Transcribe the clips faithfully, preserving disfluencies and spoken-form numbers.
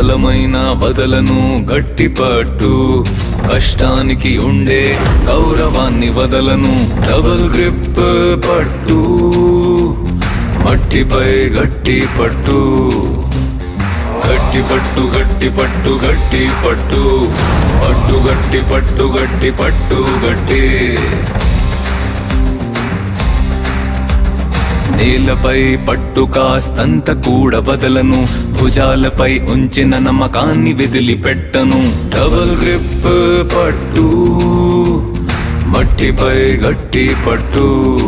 బలమైన వదలను గట్టి పట్టు కష్టానికి ఉండే గౌరవాన్ని వదలను డబుల్ గ్రిప్ పట్టు మట్టిపై గట్టి పట్టు గట్టి పట్టు గట్టి పట్టు గట్టి పట్టు పట్టు గట్టి పట్టు గట్టి పట్టు గట్టి నేలపై పట్టు కాస్తంత కూడా వదలను భుజాలపై ఉంచిన నమ్మకాన్ని వదిలిపెట్టను డబుల్ గ్రిప్ పట్టు మట్టిపై గట్టి పట్టు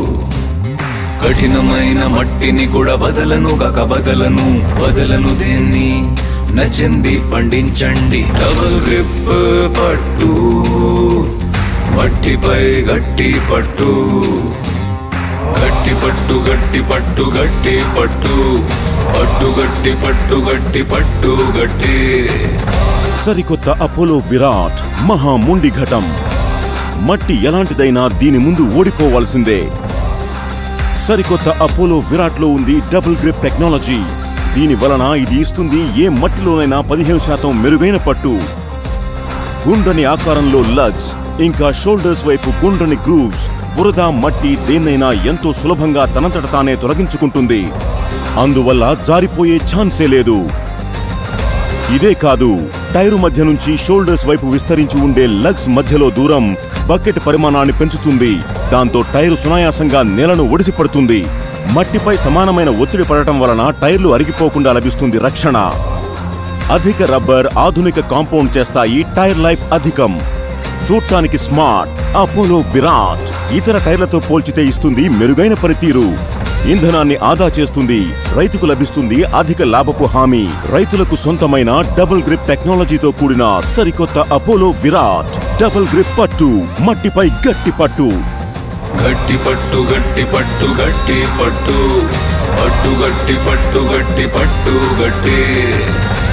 కఠినమైన మట్టిని కూడా వదలను గక వదలను వదలను దేన్ని నచ్చింది పండించండి డబుల్ గ్రిప్ పట్టు మట్టిపై గట్టి పట్టు గట్టి పట్టు గట్టి పట్టు గట్టి పట్టు పట్టు గట్టి పట్టు గట్టి పట్టు గట్టి సరికొత్త అపోలో విరాట్ మహా ముండి ఘటం మట్టి ఎలాంటిదైనా దీని ముందు ఓడిపోవాల్సిందే. సరికొత్త అపోలో విరాట్ లో ఉంది డబుల్ గ్రిప్ టెక్నాలజీ. దీని వలన ఇది ఇస్తుంది ఏ మట్టిలోనైనా పదిహేను శాతం మెరుగైన పట్టు. గుండ్రని ఆకారంలో లగ్స్ ఇంకా షోల్డర్స్ వైపు గుండ్రని గ్రూవ్స్ బురద మట్టి దేన్నైనా ఎంతో సులభంగా తనంతట తానే తొలగించుకుంటుంది. అందువల్ల జారిపోయే ఛాన్సే లేదు. ఇదే కాదు, టైరు మధ్య నుంచి షోల్డర్స్ వైపు విస్తరించి ఉండే లగ్స్ మధ్యలో దూరం బకెట్ పరిమాణాన్ని పెంచుతుంది. దాంతో టైరు సునాయాసంగా నేలను ఒడిసి పడుతుంది. మట్టిపై సమానమైన ఒత్తిడి పడటం వలన టైర్లు అరిగిపోకుండా లభిస్తుంది రక్షణ. అధిక రబ్బర్ ఆధునిక కాంపౌండ్ చేస్తాయి టైర్ లైఫ్ అధికం. చూడటానికి స్మార్ట్ అపోలో విరాట్ ఇతర టైర్లతో పోల్చితే ఇస్తుంది మెరుగైన పనితీరు. ఇంధనాన్ని ఆదా చేస్తుంది. రైతుకు లభిస్తుంది అధిక లాభపు హామీ. రైతులకు సొంతమైన డబుల్ గ్రిప్ టెక్నాలజీతో కూడిన సరికొత్త అపోలో విరాట్ డబుల్ గ్రిప్ పట్టు మట్టిపై గట్టి పట్టు గట్టి పట్టు గట్టి పట్టు గట్టి పట్టు పట్టు గట్టి పట్టు గట్టి పట్టు గట్టి